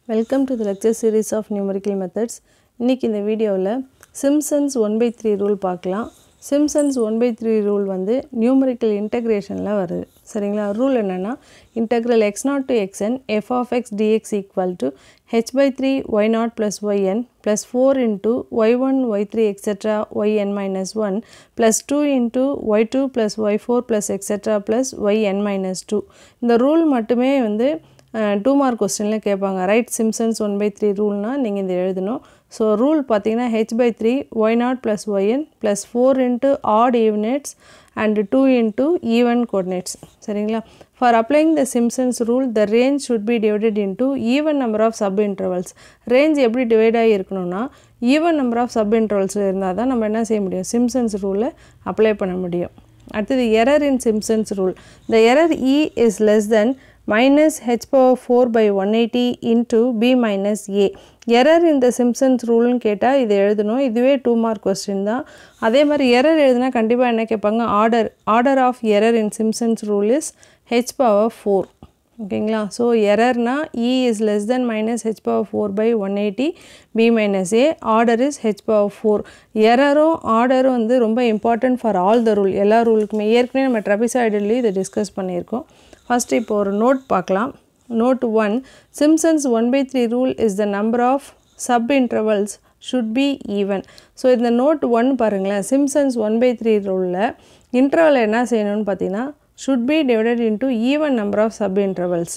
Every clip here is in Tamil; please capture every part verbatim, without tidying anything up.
Welcome to the lecture series of numerical methods. இன்னைக்கு இந்த வீடியோவில் Simpson's one by three rule பார்க்கலாம். Simpson's one by three rule வந்து numerical integrationல வருது. சரிங்களா? ரூல் என்னன்னா integral x naught to xn f of x dx equal to h by three y naught plus yn plus four into y one y three etc yn minus one plus two into y two plus y four plus etc plus yn minus two. இந்த ரூல் மட்டுமே வந்து two mark questionல கேட்பாங்க. Right Simpson's one by three ரூல்னா நீங்க இந்த எழுதணும். So rule பாத்தீங்கன்னா h by three y naught plus yn plus four into odd units and two into even coordinates. சரிங்களா? For applying the Simpson's rule, the range should be divided into even number of subintervals. Range எப்படி டிவைட் ஆகி இருக்கணும்னா even number of subintervals இருந்தா தான் நம்ம என்ன செய்ய முடியும்? Simpson's rule அப்ளை பண்ண முடியும். அடுத்து error in Simpson's rule. The error E is less than minus h power four by one eighty into b minus a. Error in the Simpson's rule னு கேட்டா இது எழுதணும். இதுவே two mark question தான். அதே மாதிரி error எழுதுனா கண்டிப்பா என்ன கேட்பாங்க? order order of error in Simpson's rule is h power four. ஓகேங்களா? so error na E is less than minus h power four by one eighty, b minus a, order is h power four. error order வந்து ரொம்ப important for all the rule. எல்லா ரூலுக்குமே ஏற்கனவே நம்ம trapezoidally இதை டிஸ்கஸ் பண்ணியிருக்கோம். First இப்போ ஒரு note பார்க்கலாம். Note one, Simpson's one by three rule is the number of subintervals should be even. So இந்த note one பாருங்களேன். Simpson's one by three ruleல interval என்ன செய்யணும்னு பார்த்தீங்கன்னா should be divided into even number of subintervals.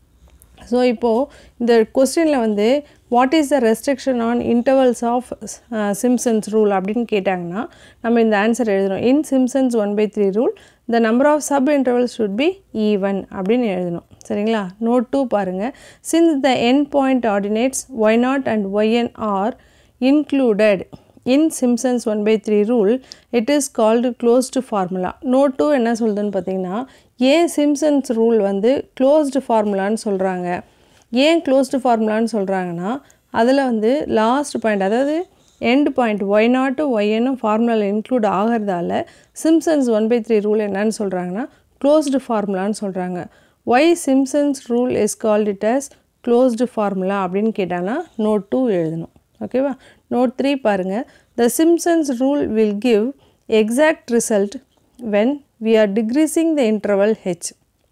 So இப்போ இந்த questionல வந்து what is the restriction on intervals of uh, Simpson's rule அப்படினு கேட்டாங்கன்னா நம்ம இந்த ஆன்சர் எழுதணும். In Simpson's one by three rule the number of subintervals should be even அப்படினு எழுதணும். சரிங்களா? note two பாருங்க. Since the endpoint ordinates y naught and yn are included in Simpson's one by three rule, it is called closed formula. note two என்ன சொல்லுதுன்னு பார்த்தீங்கன்னா ஏன் Simpson's rule வந்து closed formulaன்னு சொல்றாங்க? ஏன் closed formulaன்னு சொல்றாங்கன்னா அதுல வந்து லாஸ்ட் பாயிண்ட் அதாவது end point y naught yn ஃபார்முலால இன்க்ளூட் ஆகிறதால Simpson's one by three rule என்னன்னு சொல்றாங்கன்னா closed formulaன்னு சொல்றாங்க. Why Simpson's rule is called it as closed formula அப்படினு கேட்டானா note two எழுதணும். ஓகேவா? note three பாருங்க. The Simpson's rule will give exact result when we are decreasing the interval h.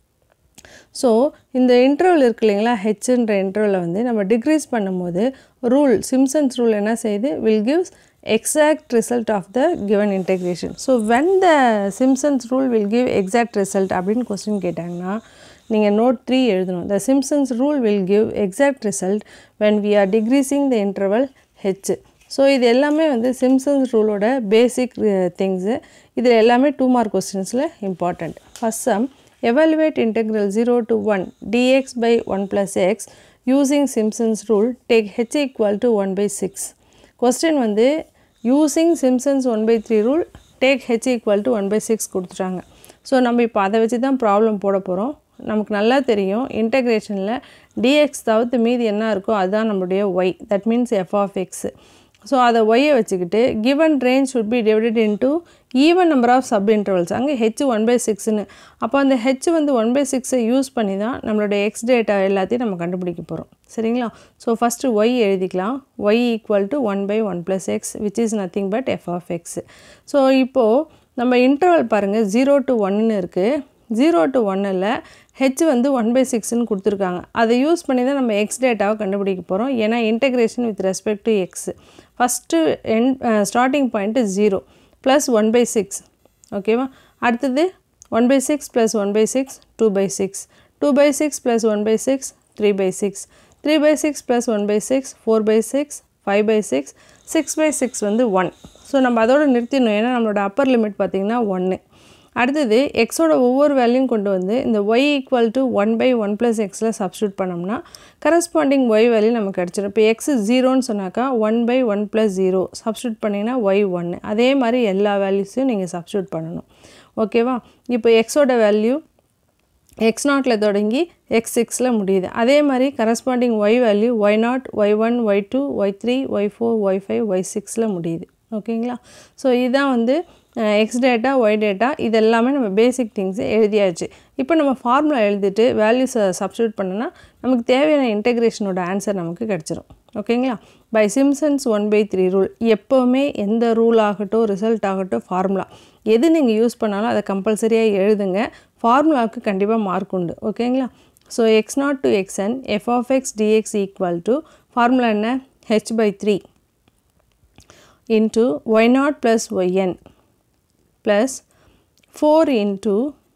So இந்த interval இருக்கு இல்லைங்களா h என்ற interval வந்து நம்ம decrease பண்ணும்போது rule Simpson's rule என்ன செய்யுது will gives exact result of the given integration. So when the Simpson's rule will give exact result அப்படினு question கேட்டாங்கன்னா நீங்க note three எழுதணும். The Simpson's rule will give exact result when we are decreasing the interval h. So இது எல்லாமே வந்து Simpson's rule ஓட basic uh, things. இது எல்லாமே two mark questionsல important. First sum, evaluate integral zero to one dx by one plus x using Simpson's rule, take h equal to one by six. Question வந்து using Simpson's one by three rule, take h equal to one by six கொடுத்துட்டாங்க. So நம்ம இப்போ அதை வச்சு தான் ப்ராப்ளம் போட போகிறோம். நமக்கு நல்லா தெரியும் இன்டெகிரேஷனில் dx தவிர்த்து மீதி என்ன இருக்கோ அதுதான் நம்மளுடைய y, that means f of x. So அதை ஒய்யை வச்சுக்கிட்டு given range should be divided into even number of subintervals. அங்கே h one by sixன்னு அப்போ அந்த h வந்து one by sixை யூஸ் பண்ணி தான் நம்மளுடைய x டேட்டா எல்லாத்தையும் நம்ம கண்டுபிடிக்க போகிறோம். சரிங்களா? ஸோ ஃபஸ்ட்டு y எழுதிக்கலாம். y equal to one by one plus x which is nothing but f of x. So இப்போது நம்ம இன்டர்வல் பாருங்கள் ஜீரோ டு ஒன்னு இருக்குது. ஜீரோ டு ஒன்னில் h வந்து one by sixன்னு கொடுத்துருக்காங்க. அதை யூஸ் பண்ணி தான் நம்ம x டேட்டாவை கண்டுபிடிக்க போகிறோம். ஏன்னா integration with respect to x. First என் starting point zero plus one by six. ஓகேவா? அடுத்தது one by six plus one by six two by six, two by six plus one by six three by six, three by six plus one by six four by six five by six six by six வந்து ஒன். ஸோ நம்ம அதோடு நிறுத்திடணும். ஏன்னா நம்மளோட அப்பர் லிமிட் பார்த்திங்கன்னா ஒன்று. அடுத்தது எக்ஸோட ஒவ்வொரு வேல்யூம் கொண்டு வந்து இந்த y equal to one by one plus எக்ஸில் சப்ஸ்டியூட் பண்ணோம்னா கரஸ்பாண்டிங் y வேல்யூ நமக்கு கிடச்சிடும். இப்போ எக்ஸ் ஜீரோன்னு சொன்னாக்கா one by one plus zero substitute பண்ணிங்கன்னா ஒய் ஒன்று. அதே மாதிரி எல்லா வேல்யூஸையும் நீங்கள் சப்ஸ்டியூட் பண்ணணும். ஓகேவா? இப்போ எக்ஸோட வேல்யூ எக்ஸ் நாட்டில் தொடங்கி எக்ஸ் சிக்ஸில் முடியுது. அதே மாதிரி corresponding y value y naught y one y two y three y four y five y சிக்ஸில் முடியுது. ஓகேங்களா? ஸோ இதுதான் வந்து எக்ஸ் டேட்டா ஒய் டேட்டா இது எல்லாமே நம்ம பேசிக் திங்ஸ் எழுதியாச்சு. இப்போ நம்ம ஃபார்முலா எழுதிட்டு வேல்யூஸை சப்ஸ்டியூட் பண்ணோன்னா நமக்கு தேவையான இன்டெகிரேஷனோட ஆன்சர் நமக்கு கிடச்சிரும். ஓகேங்களா? By Simpson's one by three rule எப்போவுமே எந்த ரூல் ஆகட்டும் ரிசல்ட் ஆகட்டும் ஃபார்முலா எது நீங்கள் யூஸ் பண்ணாலும் அதை கம்பல்சரியாக எழுதுங்க. ஃபார்முலாவுக்கு கண்டிப்பாக மார்க் உண்டு. ஓகேங்களா? So x naught to x n f of x dx equal to formula என்ன h by three into y naught plus y n plus four into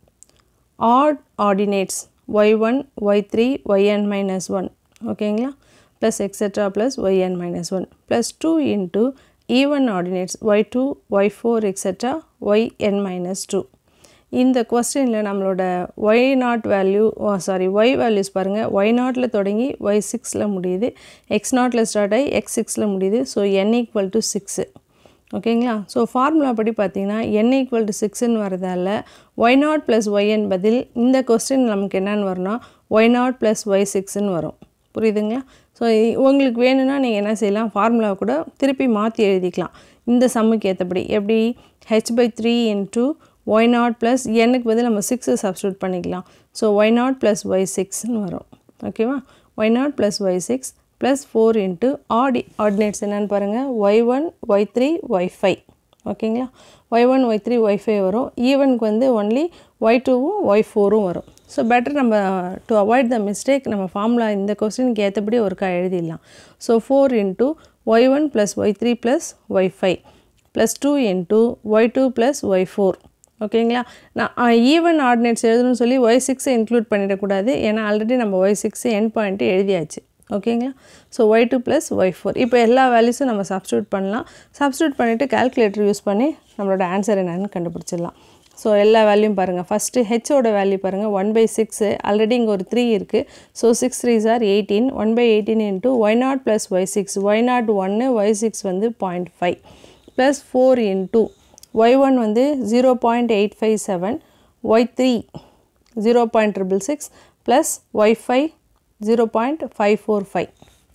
odd ordinates y one, y three, yn minus one ஓகேங்களா plus etc plus yn minus one plus two into even ordinates y two, y four etc yn minus two. இந்த கொஸ்டினில் நம்மளோட y naught value sorry y values பாருங்கள் y நாட்டில் தொடங்கி y சிக்ஸில் முடியுது, x நாட்டில் ஸ்டார்ட் ஆகி x சிக்ஸில் முடியுது. So n equal to six. ஓகேங்களா? ஸோ ஃபார்முலா படி பார்த்தீங்கன்னா n ஈக்குவல் டு சிக்ஸ்ன்னு வரதால ஒய் நாட் ப்ளஸ் ஒய்என் பதில் இந்த கொஸ்டின் நமக்கு என்னென்னு வரும்னா ஒய் நாட் ப்ளஸ் ஒய் சிக்ஸ்ன்னு வரும். புரியுதுங்களா? ஸோ உங்களுக்கு வேணும்னா நீங்கள் என்ன செய்யலாம், ஃபார்முலா கூட திருப்பி மாற்றி எழுதிக்கலாம் இந்த சம்முக்கு ஏற்றபடி. எப்படி h by three into y naught plus என்னுக்கு பதில் நம்ம சிக்ஸு சப்ஸ்டியூட் பண்ணிக்கலாம். So y naught plus y சிக்ஸ்ன்னு வரும். ஓகேவா? Y naught plus y six plus four into odd ordinates என்னன்னு பாருங்கள் y one, y three, y five. ஓகேங்களா? Y one, y three, y five வரும். ஈவனுக்கு வந்து ஒன்லி ஒய் டூவும் ஒய் ஃபோரும் வரும். ஸோ பெட்டர் நம்ம டு அவாய்ட் த மிஸ்டேக் நம்ம ஃபார்முலா இந்த கொஸ்டினுக்கு ஏற்றபடி ஒருக்கா எழுதிடலாம். So four into y one plus y three plus y five plus two into y two plus y four. ஓகேங்களா? நான் ஈவன் ஆர்டினேட்ஸ் எழுதணும்னு சொல்லி ஒய் சிக்ஸை இன்க்ளூட் பண்ணிடக்கூடாது. ஏன்னா ஆல்ரெடி நம்ம ஒய் சிக்ஸு என் பாயிண்ட்டு எழுதியாச்சு. ஓகேங்களா? So y two plus y four இப்போ எல்லா வேல்யூஸும் நம்ம சப்ஸ்டியூட் பண்ணலாம். சப்ஸ்டியூட் பண்ணிவிட்டு கால்குலேட்டர் யூஸ் பண்ணி நம்மளோட ஆன்சர் என்னென்னு கண்டுபிடிச்சிடலாம். ஸோ எல்லா வேல்யூம் பாருங்கள். ஃபஸ்ட்டு ஹெச்சோட வேல்யூ பாருங்கள் ஒன் பை சிக்ஸு, ஆல்ரெடி இங்கே ஒரு த்ரீ இருக்குது. So six threes are eighteen, one by eighteen into y naught plus y six, y naught ஒன்று, ஒய் சிக்ஸ் வந்து point five plus four into y one வந்து zero point eight five seven, y three zero point triple six plus y five zero point five four five.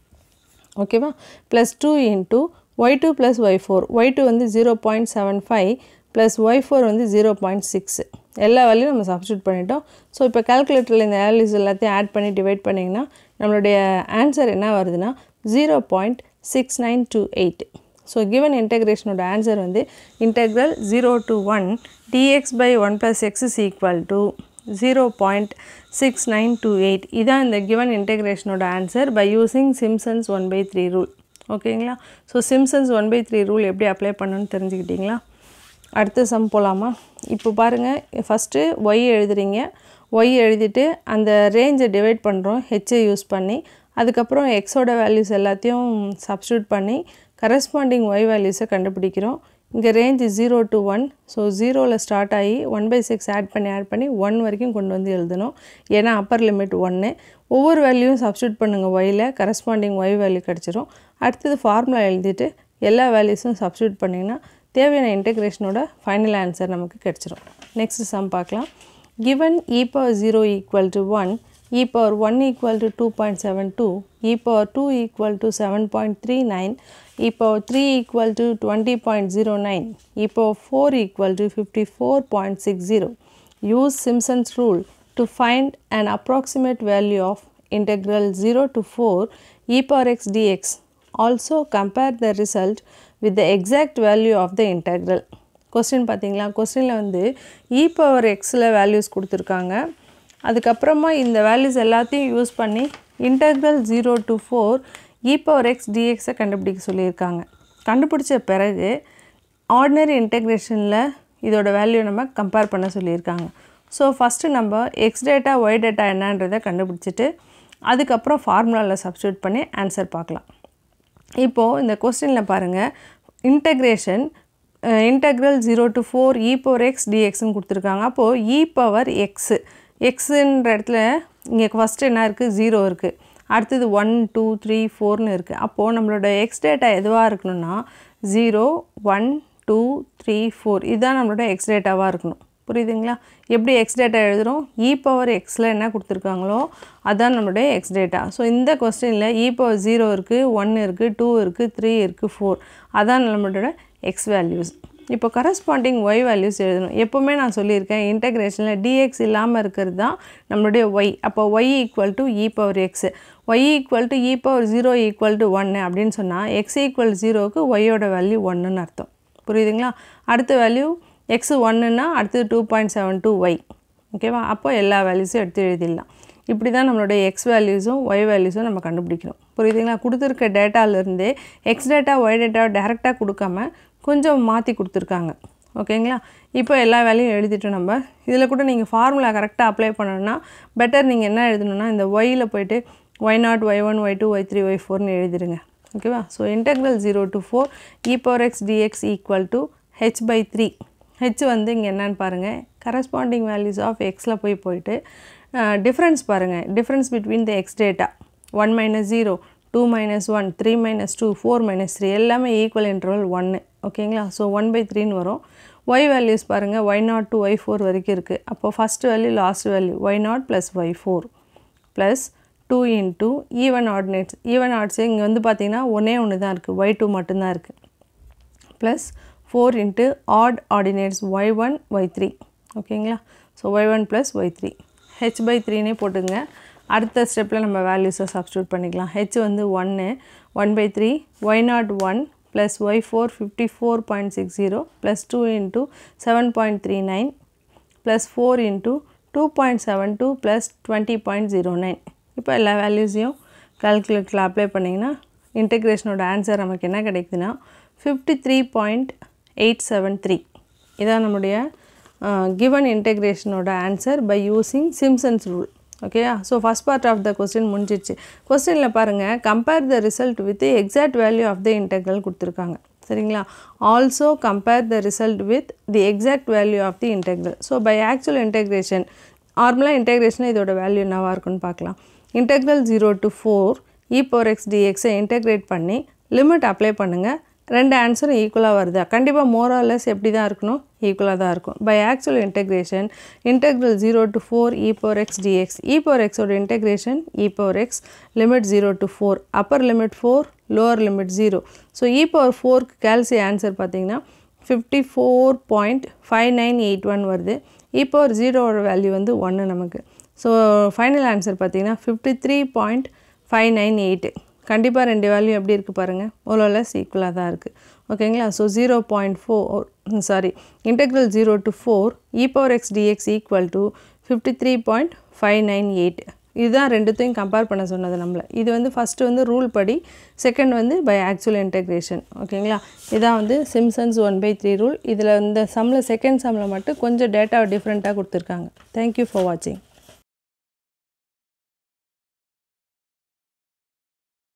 ஓகேவா? Plus two into y two plus y four, y two வந்து zero point seven five plus y four வந்து ஜீரோ பாயிண்ட் சிக்ஸு. எல்லா வேல்யூம் நம்ம சப்ஸ்டியூட் பண்ணிட்டோம். ஸோ இப்போ கால்குலேட்டரில் இந்த வேல்யூஸ் எல்லாத்தையும் ஆட் பண்ணி டிவைட் பண்ணிங்கன்னா நம்மளுடைய ஆன்சர் என்ன வருதுன்னா zero point six nine two eight. So given இன்டெகிரேஷனோட ஆன்சர் வந்து integral zero to one dx by one plus x is equal to zero point six nine two eight. இதான் இந்த கிவன் இன்டெகிரேஷனோட answer by using Simpson's one by three rule. ஓகேங்களா? So Simpson's one by three rule எப்படி அப்ளை பண்ணணும்னு தெரிஞ்சுக்கிட்டிங்களா? அடுத்த சம் போகலாமா? இப்போ பாருங்கள், ஃபஸ்ட்டு ஒய் எழுதுறீங்க. ஒய் எழுதிட்டு அந்த ரேஞ்சை டிவைட் பண்ணுறோம் ஹெச்சை யூஸ் பண்ணி. அதுக்கப்புறம் எக்ஸோட வேல்யூஸ் எல்லாத்தையும் சப்ஸ்டியூட் பண்ணி கரஸ்பாண்டிங் ஒய் வேல்யூஸை கண்டுபிடிக்கிறோம். இங்கே range zero to one. So ஜீரோவில் ஸ்டார்ட் ஆகி ஒன் பை சிக்ஸ் ஆட் பண்ணி ஆட் பண்ணி ஒன் வரைக்கும் கொண்டு வந்து எழுதணும். ஏன்னா அப்பர் லிமிட் ஒன்று. ஒவ்வொரு வேல்யூவும் சப்ஸ்டியூட் பண்ணுங்கள் ஒயில், கரஸ்பாண்டிங் ஒய் வேல்யூ கிடச்சிரும். அடுத்தது ஃபார்முலா எழுதிட்டு எல்லா வேல்யூஸும் சப்ஸ்டியூட் பண்ணிங்கன்னா தேவையான இன்டெகிரேஷனோட ஃபைனல் ஆன்சர் நமக்கு கிடச்சிரும். நெக்ஸ்ட் சம் பார்க்கலாம். Given e power zero equal to one, e power one equal to two point seven two, e power two equal to seven point three nine, e power three equal to twenty point zero nine, e power four equal to fifty-four point six zero. Use Simpson's rule to find an approximate value of integral zero to four e power x dx. Also compare the result with the exact value of the integral. Question பார்த்தீங்களா? கொஸ்டினில் வந்து e power xல வேல்யூஸ் கொடுத்துருக்காங்க. அதுக்கப்புறமா இந்த வேல்யூஸ் எல்லாத்தையும் யூஸ் பண்ணி integral zero to four e power x டிஎக்ஸை கண்டுபிடிக்க சொல்லியிருக்காங்க. கண்டுபிடிச்ச பிறகு ஆர்டினரி இன்டெக்ரேஷனில் இதோட வேல்யூ நம்ம கம்பேர் பண்ண சொல்லியிருக்காங்க. ஸோ ஃபஸ்ட்டு நம்ம எக்ஸ் டேட்டா ஒய் டேட்டா என்னன்றதை கண்டுபிடிச்சிட்டு அதுக்கப்புறம் ஃபார்முலாவில் சப்ஸ்டியூட் பண்ணி ஆன்சர் பார்க்கலாம். இப்போது இந்த கொஸ்டினில் பாருங்கள், integration integral zero to four e power x டிஎக்ஸ்ன்னு கொடுத்துருக்காங்க. அப்போது இ பவர் எக்ஸு எக்ஸுன்ற இடத்துல இங்கே ஃபஸ்ட்டு என்ன இருக்குது, ஜீரோ இருக்குது. அடுத்தது ஒன் டூ த்ரீ ஃபோர்னு இருக்குது. அப்போது நம்மளோட எக்ஸ் டேட்டா எதுவாக இருக்கணும்னா zero one two three four இதுதான் நம்மளோட எக்ஸ் டேட்டாவாக இருக்கணும். புரியுதுங்களா? எப்படி எக்ஸ் டேட்டா எழுதுகிறோம், இ பவர் எக்ஸில் என்ன கொடுத்துருக்காங்களோ அதுதான் நம்மளுடைய எக்ஸ் டேட்டா. ஸோ இந்த கொஸ்டினில் இ பவர் ஜீரோ இருக்குது, ஒன் இருக்குது, டூ இருக்குது, த்ரீ இருக்குது, ஃபோர் அதான் நம்மளோட எக்ஸ் வேல்யூஸ். இப்போ கரஸ்பாண்டிங் y வேல்யூஸ் எழுதணும். எப்போவுமே நான் சொல்லியிருக்கேன் இன்டகிரேஷனில் dx இல்லாமல் இருக்கிறது தான் நம்மளுடைய y. அப்போ y equal to e power x, y equal to e power zero equal to ஒன்று அப்படின்னு சொன்னால் எக்ஸ் ஈக்குவல் ஜீரோவுக்கு ஒய்யோட வேல்யூ ஒன்றுன்னு அர்த்தம். புரியுதுங்களா? அடுத்த வேல்யூ எக்ஸ் ஒன்றுன்னா அடுத்தது two point seven two y. ஓகேவா? அப்போ எல்லா வேல்யூஸும் எடுத்து எழுதிடலாம். இப்படி தான் நம்மளுடைய எக்ஸ் வேல்யூஸும் ஒய் வேல்யூஸும் நம்ம கண்டுபிடிக்கணும். புரியுதுங்களா? கொடுத்துருக்க டேட்டாவிலேருந்தே எக்ஸ் டேட்டா ஒய் டேட்டா டேரெக்டாக கொடுக்காம கொஞ்சம் மாற்றி கொடுத்துருக்காங்க. ஓகேங்களா? இப்போ எல்லா வேலையும் எழுதிட்டோம் நம்ம. இதில் கூட நீங்கள் ஃபார்முலா கரெக்டாக அப்ளை பண்ணணும்னா பெட்டர் நீங்கள் என்ன எழுதணும்னா இந்த ஒயில் போய்ட்டு y naught y one y two y three y ஃபோர்னு எழுதிடுங்க. ஓகேவா? So integral zero to four e power x dx equal to h by three. H வந்து இங்கே என்னன்னு பாருங்கள், கரஸ்பாண்டிங் வேல்யூஸ் ஆஃப் எக்ஸில் போய் போயிட்டு டிஃப்ரென்ஸ் பாருங்கள். Difference between the x data one minus zero, two minus one, three minus two, four minus three எல்லாமே ஈக்குவல் இன்டர்வல் ஒன்று. ஓகேங்களா? ஸோ ஒன் பை த்ரீன்னு வரும். ஒய் வேல்யூஸ் பாருங்கள், y naught to y four வரைக்கும் இருக்குது. அப்போது first value last value y naught plus y four plus two into even ordinates. Even ords இங்கே வந்து பார்த்திங்கன்னா ஒன்றே ஒன்று தான் இருக்குது, ஒய் டூ மட்டும்தான் இருக்குது. Plus four into odd ordinates y one y three. ஓகேங்களா? So y one plus y three h by த்ரீனே போட்டுங்க. அடுத்த ஸ்டெப்பில் நம்ம வேல்யூஸை சப்ஸ்டியூட் பண்ணிக்கலாம். ஹெச் வந்து ஒன்று, one by three y naught one plus y four fifty four point six zero plus two into seven point three nine plus four into two point seven two plus twenty point zero nine. இப்போ எல்லா வேல்யூஸையும் கால்குலேட்டரில் அப்ளை பண்ணிங்கன்னா இன்டெக்ரேஷனோட ஆன்சர் நமக்கு என்ன கிடைக்குதுன்னா fifty three point eight seven three. இதான் நம்முடைய கிவன் இன்டெக்ரேஷனோட answer by using Simpson's rule. Okay, so first part of the question முடிஞ்சிடுச்சு. கொஸ்டினில் பாருங்கள், compare the result with exact value of the integral கொடுத்துருக்காங்க. சரிங்களா? Also compare the result with the exact value of the integral. So by actual integration, நார்மலாக இன்டெக்ரேஷன் இதோட வேல்யூ என்னவாக இருக்குன்னு பார்க்கலாம். Integral zero to four e power x டிஎக்ஸை integrate பண்ணி லிமிட் அப்ளை பண்ணுங்கள். ரெண்டு ஆன்சரும் ஈக்குவலாக வருதா? கண்டிப்பாக மோர் ஆர் லெஸ் எப்படி தான் இருக்கணும்? ஈக்குவலாக தான் இருக்கும். By actual integration integral zero to four e power x dx, e power எக்ஸோட integration e power x limit zero to four, upper limit four, lower limit zero. So e power ஃபோருக்கு கேல்சி ஆன்சர் பார்த்தீங்கன்னா fifty four point five nine eight one வருது. இ பவர் ஜீரோவோட வேல்யூ வந்து ஒன்று நமக்கு. ஸோ ஃபைனல் ஆன்சர் பார்த்தீங்கன்னா fifty three point five nine eight. கண்டிப்பாக ரெண்டு வேல்யூ எப்படி இருக்குது பாருங்கள், ஓலோலெஸ் ஈக்குவலாக தான் இருக்குது. ஓகேங்களா? So zero point four sorry integral zero to four e power x dx equal to fifty three point five nine eight. இதுதான் ரெண்டுத்தையும் கம்பேர் பண்ண சொன்னது நம்மளை. இது வந்து ஃபஸ்ட்டு வந்து ரூல் படி, செகண்ட் வந்து பை ஆக்சுவல் இன்டெக்ரேஷன். ஓகேங்களா? இதான் வந்து Simpson's one by three rule. இதில் இந்த சம்மில் செகண்ட் சம்மில் மட்டும் கொஞ்சம் டேட்டா டிஃப்ரெண்ட்டாக கொடுத்துருக்காங்க. தேங்க்யூ ஃபார் வாட்சிங்.